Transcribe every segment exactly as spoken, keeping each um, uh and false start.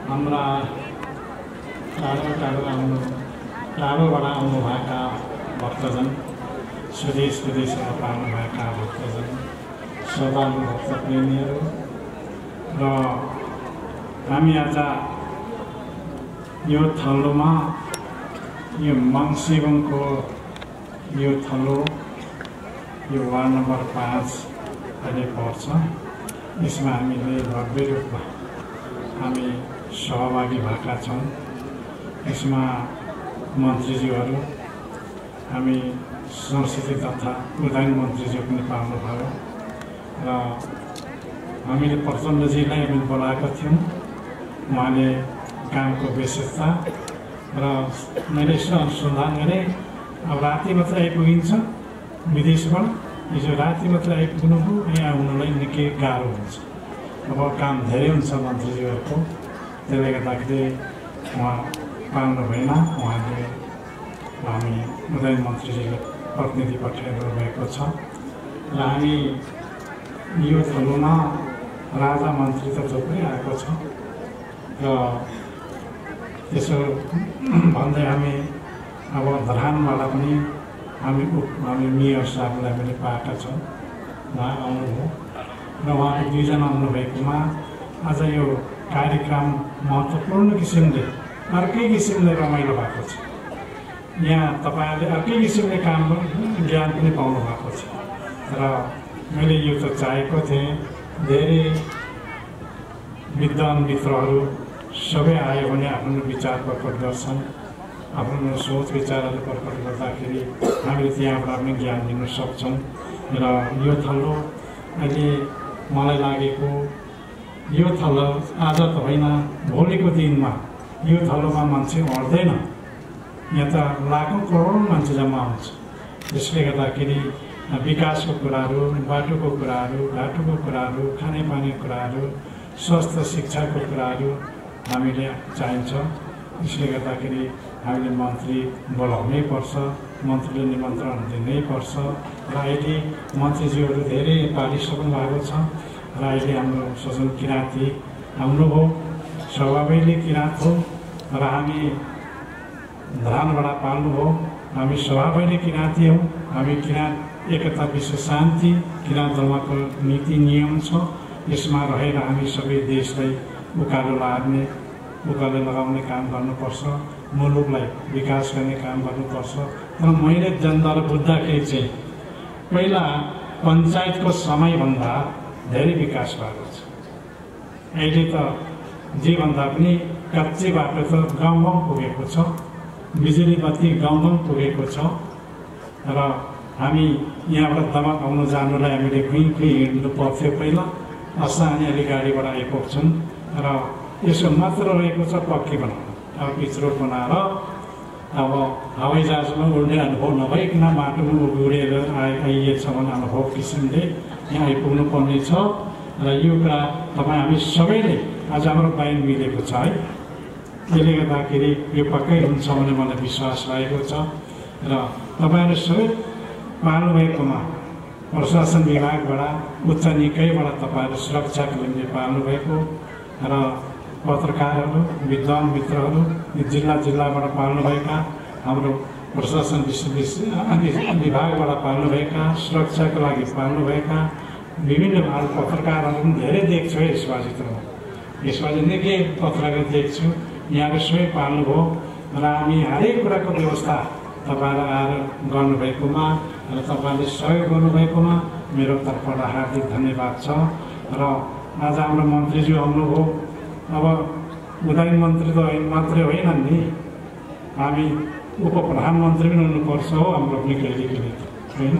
हाम्रा टाढो टाढो आउनु टाढोबाट आउनुभएका भक्तजन, स्वदेश विदेशबाट पाउनुभएका भक्तजन, श्रद्धालु भक्तप्रेमीहरू र हामी आज यो थलोमा यो मङ्सिरङको यो थलो यो वार्ड नम्बर पाँच अहिले पर्छ। यसमा हामीले भव्य रूपमा हामी सहभागी भएका छौँ। यसमा मन्त्रीज्यूहरू, हामी संस्कृति तथा उद्यान मन्त्रीज्यू पनि पाउनुभयो र हामीले प्रचण्डजीलाई हामी बोलाएका थियौँ। उहाँले कामको विशेषता र मैले यसो अनुसन्धान गरेँ, अब राति मात्र आइपुगिन्छ विदेशबाट, हिजो राति मात्र आइपुग्नुभयो, यहाँ आउनुलाई निकै गाह्रो हुन्छ। अब काम धेरै हुन्छ मन्त्रीज्यूहरूको, त्यसले गर्दाखेरि उहाँ पाउनु भएन। उहाँले हामी उदयन मन्त्रीजीले प्रतिनिधि पठाइरहनु भएको छ र हामी यो थलोमा राजा मन्त्री त थुप्रै आएको छ र त्यसो भन्दै हामी अब धरानबाट पनि हामी हामी मेयर साहबलाई पनि पाएका छौँ। उहाँ आउनुभयो र उहाँले दुईजना आउनुभएकोमा आज यो कार्यक्रम महत्त्वपूर्ण किसिमले अर्कै किसिमले रमाइलो भएको छ। यहाँ तपाईँहरूले अर्कै किसिमले काम ज्ञान पनि पाउनु भएको छ र मैले यो त चाहेको थिएँ धेरै विद्वान मित्रहरू सबै आयो भने आफ्नो विचार प्रकट गर्छन्, आफ्नो सोच विचारहरू प्रकट गर्दाखेरि हामीले त्यहाँबाट पनि ज्ञान दिन सक्छौँ। र यो थलो अहिले मलाई लागेको यो थलो आज त होइन, भोलिको दिनमा यो थलोमा मान्छे अड्दैन। यहाँ त लाखौँ करोडौँ मान्छे जम्मा हुन्छ। त्यसले गर्दाखेरि विकासको कुराहरू, बाटोको कुराहरू, घाटोको कुराहरू, खानेपानीको कुराहरू, स्वास्थ्य शिक्षाको कुराहरू हामीले चाहिन्छ। त्यसले गर्दाखेरि हामीले मन्त्री बोलाउनै पर्छ, मन्त्रीले निमन्त्रण दिनै पर्छ र अहिले मन्त्रीज्यूहरू धेरै पालिसक्नु भएको छ र अहिले हाम्रो सजन किराँती आउनुभयो, स्वभावैले किराँत हो र हामी धरानबाट पाल्नुभयो, हामी स्वभावैले किराँती हौँ। हामी किराँत एकता विश्व शान्ति किराँत धर्मको नीति नियम छ, यसमा रहेर हामी सबै देशलाई उकालो लाग्ने उकालो लगाउने काम गर्नुपर्छ, मुलुकलाई विकास गर्ने काम गर्नुपर्छ। तर मैले जनतालाई बुझ्दाखेरि चाहिँ पहिला पञ्चायतको समयभन्दा धेरै विकास भएको छ। अहिले त जेभन्दा पनि कच्चे बाटो त गाउँ गाउँ पुगेको छ, बिजुली बत्ती गाउँ गाउँ पुगेको छ र हामी यहाँबाट दमक आउनु जानुलाई हामीले खुइ खुइ हिँड्नु पर्थ्यो। पहिला असानी अलि गाडीबाट आइपुग्छौँ र यसो मात्र रहेको छ पक्की बनाउनु। अब पिच रोड बनाएर अब हवाईजहाजमा उड्ने अनुभव नभइकन माटोमा उडेर आइ आइएछ भने अनुभव किसिमले यहाँ आइपुग्नु पर्ने छ र यो कुरा तपाईँ हामी सबैले आज हाम्रो बाइन मिलेको छ है। त्यसले गर्दाखेरि यो पक्कै हुन्छ भने मलाई विश्वास लागेको छ र तपाईँहरू सबै पाल्नुभएकोमा प्रशासन विभागबाट, उच्च निकायबाट तपाईँहरू सुरक्षाको निम्ति पाल्नुभएको र पत्रकारहरू, विद्वान मित्रहरू, जिल्ला जिल्लाबाट पाल्नुभएका, हाम्रो प्रशासन विभागबाट पाल्नुभएका, सुरक्षाको लागि पाल्नुभएका विभिन्न पत्रकारहरू पनि धेरै देख्छु है यसबाजित्रमा। यसबाजी निकै पत्रकार देख्छु, यहाँको सबै पाल्नुभयो र हामी हरेक कुराको व्यवस्था तपाईँहरू आएर गर्नुभएकोमा र तपाईँले सहयोग गर्नुभएकोमा मेरो तर्फबाट हार्दिक धन्यवाद छ। र आज हाम्रो मन्त्रीज्यू आउनुभयो, अब उदयन मन्त्री त मात्रै होइन नि, हामी उप प्रधानमन्त्री पनि हुनुपर्छ हो हाम्रो पनि कहिले कहिले होइन।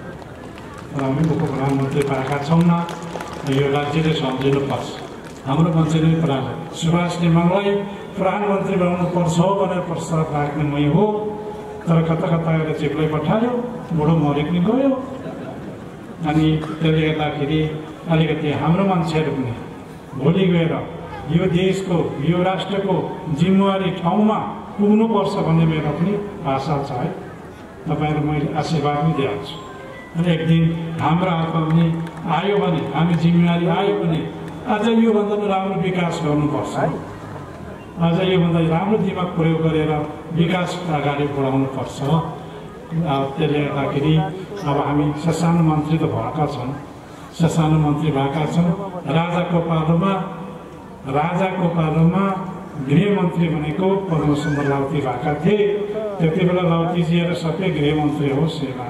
र हामी उप प्रधानमन्त्री पाएका छौँ न, यो राज्यले सम्झिनुपर्छ। हाम्रो मान्छेले प्रधान सुभाष नेमाङलाई प्रधानमन्त्री बनाउनुपर्छ हो भनेर प्रस्ताव राख्ने मै हो, तर कता कता गएर चेप्लाई पठायो, बुढो मरेको नि गयो। अनि त्यसले गर्दाखेरि अलिकति हाम्रो मान्छेहरू पनि भोलि गएर यो देशको, यो राष्ट्रको जिम्मेवारी ठाउँमा पुग्नुपर्छ भन्ने मेरो पनि आशा छ है। तपाईँहरू मैले आशीर्वाद पनि दिइहाल्छु। अनि एक दिन हाम्रो हातमा पनि आयो भने, हामी जिम्मेवारी आयो भने अझ योभन्दा पनि राम्रो विकास गर्नुपर्छ। अझ योभन्दा राम्रो दिमाग प्रयोग गरेर विकास अगाडि बढाउनुपर्छ। त्यसले गर्दाखेरि अब हामी ससानो मन्त्री त भएका छौँ, ससानो मन्त्री भएका छौँ। राजाको पालोमा राजाको पालोमा गृहमन्त्री भनेको पद्मसुन्दर लाउती भएका थिए। त्यति बेला लाउतीजिएर सबै गृहमन्त्री हो सेवा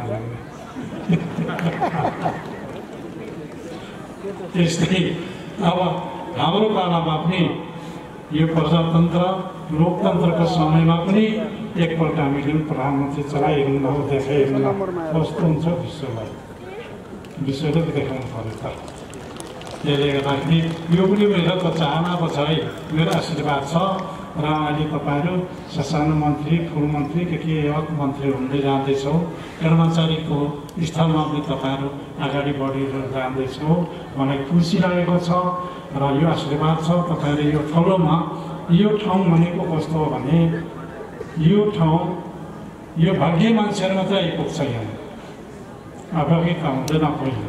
त्यस्तै अब हाम्रो पालामा पनि यो प्रजातन्त्र लोकतन्त्रको समयमा पनि एकपल्ट हामीले प्रधानमन्त्री चलाइहेर्नु हो, देखाइहेर्नु कस्तो हुन्छ विश्वलाई विश्वले देखाउनु पर्यो त। त्यसले गर्दाखेरि यो पनि मेरो त चाहना पो छ है, मेरो आशीर्वाद छ। र अहिले तपाईँहरू ससानो मन्त्री ठुलो मन्त्री के के एक मन्त्री हुँदै जाँदैछौँ, कर्मचारीको स्थलमा पनि तपाईँहरू अगाडि बढेर जाँदैछौँ, मलाई खुसी लागेको छ। र यो आशीर्वाद छ तपाईँहरू यो ठाउँमा। यो ठाउँ भनेको कस्तो हो भने यो ठाउँ यो भाग्य मान्छेहरू मात्रै आइपुग्छ यहाँ। अभागी त आउँदैन पहिला,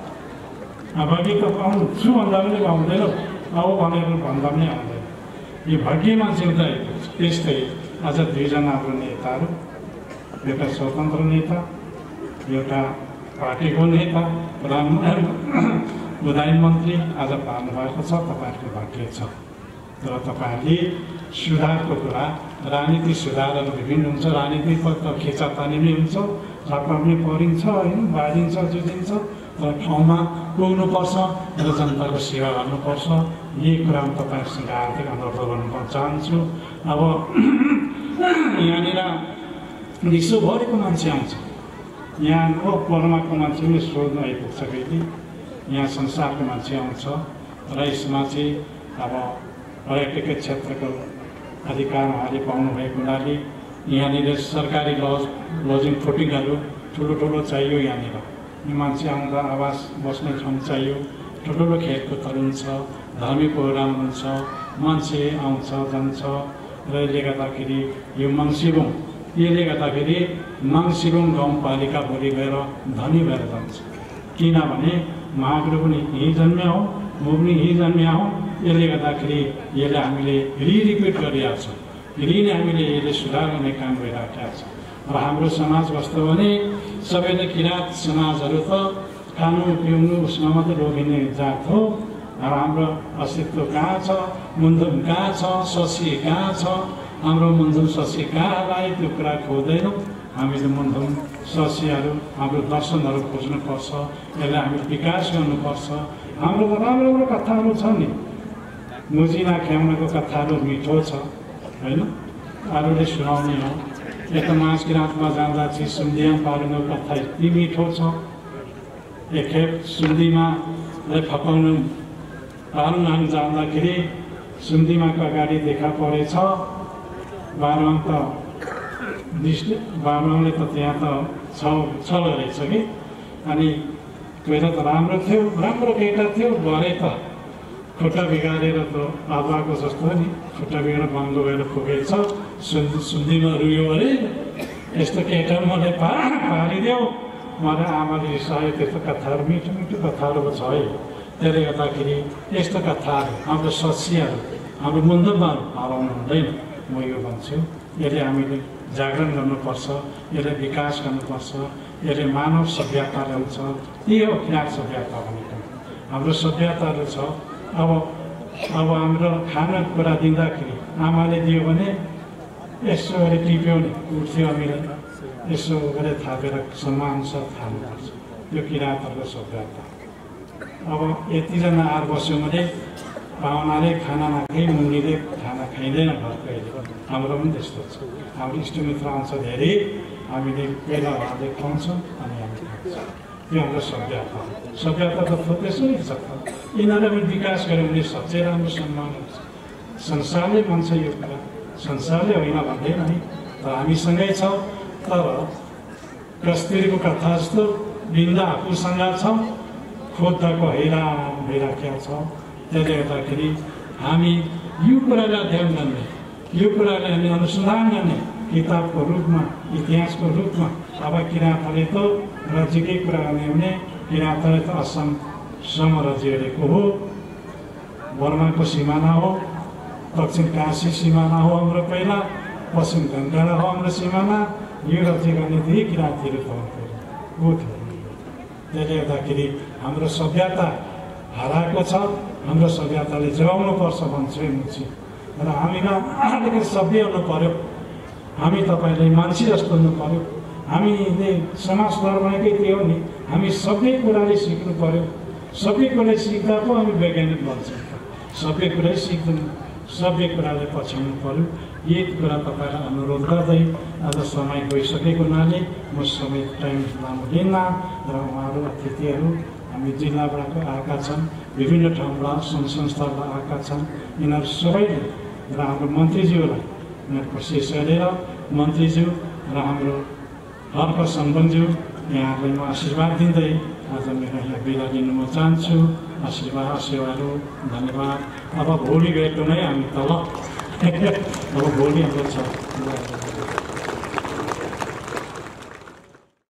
अभागी त आउँछु भन्दा पनि आउँदैन, आऊ भनेर भन्दा पनि आउँदैन। यो भाग्य मान्छे मात्रै आइपुग्छ। त्यस्तै आज दुईजना हाम्रो नेताहरू, एउटा स्वतन्त्र नेता, एउटा पार्टीको नेता, प्रधानमन्त्री आज पाल्नु भएको छ। तपाईँहरूको भाग्य छ। तर तपाईँहरूले सुधारको कुरा, राजनीति सुधारहरू विभिन्न हुन्छ। राजनीति त खिचातानी नै हुन्छ, झापा पनि परिन्छ होइन, बाजिन्छ, जुझिन्छ। तर ठाउँमा पुग्नुपर्छ र जनताको सेवा गर्नुपर्छ। यही कुरामा तपाईँहरूसँग हार्दिक अनुरोध गर्न चाहन्छु। अब यहाँनिर विश्वभरिको मान्छे आउँछ, यहाँ पढ्माको मान्छे पनि सोध्न आइपुग्छ कहिले, यहाँ संसारको मान्छे आउँछ। र यसमा चाहिँ अब पर्यटकीय क्षेत्रको अधिकार उहाँले पाउनु भएको हुनाले यहाँनिर सरकारी लज लजिङ फुटिङहरू ठुलो ठुलो चाहियो। यहाँनिर मान्छे आउँदा आवास बस्ने ठाउँ चाहियो, ठुल्ठुलो खेलकुदहरू हुन्छ, धार्मिक प्रोग्राम हुन्छ, मान्छे आउँछ जान्छ। र यसले गर्दाखेरि यो मङ्सिबुङ यसले गर्दाखेरि मङ्सिबुङ गाउँपालिका भोलि गएर धनी भएर जान्छ। किनभने महागुरु पनि यहीँ जन्मिया हो, म पनि यहीँ जन्मिया हो। यसले गर्दाखेरि यसले हामीले रिरिपिट गरिरहेको छ, रिनै हामीले यसले सुधार गर्ने काम गरिराखेका छ। र हाम्रो समाज कस्तो भने सबैले किराँत समाजहरू त खानु पिउनु उसमा मात्रै रोगिने जात हो। अब हाम्रो अस्तित्व कहाँ छ, मुन्धुम कहाँ छ, शशी कहाँ छ, हाम्रो मुन्धुम शशी कहाँ आयो त्यो कुरा खोज्दैनौँ। हामीले मुन्धुम शशीहरू हाम्रो दर्शनहरू खोज्नुपर्छ, यसलाई हामीले विकास गर्नुपर्छ। हाम्रो त राम्रो राम्रो कथाहरू छ नि, मुजिना ख्याउनको कथाहरू मिठो छ होइन, अरूले सुनाउने हो। यता मास किराँतमा जाँदा चाहिँ सुन्दिया पारुङको कथा यति मिठो छ। एकखेप सुन्दिमा फकाउनु पारुङ हान जाँदाखेरि सुन्दिमाको अगाडि देखा परेछ। बारुङ त दृष्टि बारुङले त त्यहाँ त छ छ रहेछ कि। अनि पहिला त राम्रो थियो, राम्रो केटा थियो, भरे त खुट्टा बिगारेर त आत्माको जस्तो नि खुट्टा बिगारेर बङ्गो गएर पुगेछ। सुन्दी सुन्दीमा रुयो अरे यस्तो केटा मलाई पा पारिदेऊ। मलाई आमाले रिसायो। त्यस्तो कथाहरू मिठो मिठो कथाहरू छ है। त्यसले गर्दाखेरि यस्तो कथाहरू हाम्रो शशीहरू हाम्रो मुन्धुमहरू हराउनु हुँदैन। म यो भन्छु, यसले हामीले जागरण गर्नुपर्छ, यसले विकास गर्नुपर्छ, यसले मानव सभ्यता ल्याउँछ। यही हो किराँत सभ्यता भनेको। हाम्रो सभ्यताहरू छ। अब अब हाम्रो खाना कुरा दिँदाखेरि आमाले दियो भने यसो गरी टिप्यो नि उठ्थ्यो, हामीले यसो गरेर थापेर सम्मानसाथ खानुपर्छ। यो किराँतहरूको सभ्यता। अब यतिजना आएर बस्यो भने पाहुनाले खाना नखाइ मुनिले खाना खाइँदैन घर कहिले। हाम्रो पनि त्यस्तो छ। हाम्रो इष्टमित्र आउँछ धेरै, हामीले पहिला उहाँले खुवाउँछौँ अनि हामी खान्छौँ। यो हाम्रो सभ्यता। सभ्यता त त्यसै छ। यिनीहरूलाई पनि विकास गऱ्यो भने साँच्चै राम्रो सम्मान हुन्छ। संसारले भन्छ यो कुरा, संसारले होइन भन्दैन है, तर हामीसँगै छ। तर कस्तुरीको कथा जस्तो बिन्दा आफूसँग छ, खोज्दाको हैरा भइराखेको छ। त्यसले गर्दाखेरि हामी यो कुरालाई अध्ययन गर्ने, यो कुरालाई हामी अनुसन्धान गर्ने किताबको रूपमा, इतिहासको रूपमा। अब किराँतले त राज्यकै कुरा गर्ने भने किराँतले त असमसम्म राज्य रहेको हो, बर्माको सिमाना हो। दक्षिण काशी सिमाना हो हाम्रो पहिला, पश्चिम ढङ्गडा हो हाम्रो सिमाना, यो राज्य गर्ने धेरै किराँतीहरू पाउँथ्यो ऊ थियो। त्यसले गर्दाखेरि हाम्रो सभ्यता हराएको छ, हाम्रो सभ्यताले जोगाउनु पर्छ भन्छु म चाहिँ। र हामीलाई अलिकति सभ्य हुनु पर्यो, हामी तपाईँले मान्छे जस्तो हुनु पर्यो, हामीले समाज धर्मकै त्यो हो नि, हामी सबै कुराले सिक्नु पर्यो। सबै कुरा सिक्दा पो हामी वैज्ञानिक बन्छौँ, सबै कुरै सिक्दैनौँ, सबै कुराले पछ्याउनु पर्यो। एक कुरा तपाईँलाई अनुरोध गर्दै आज समय गइसकेको हुनाले म समय टाइम लामो लिन्न र उहाँहरू अतिथिहरू हामी जिल्लाबाट आएका छन्, विभिन्न ठाउँबाट सङ्घ संस्थाबाट आएका छन्, यिनीहरू सबैले र हाम्रो मन्त्रीज्यूलाई यिनीहरूको शेष गरेर मन्त्रीज्यू र हाम्रो हर्क सम्बन्धज्यू यहाँलाई म आशीर्वाद दिँदै आज मेरो यहाँ बिदा लिन म चाहन्छु। आशीर्वाद सेवाहरू धन्यवाद। अब भोलि भेट्नु नै हामी तल, अब भोलि हाम्रो छ।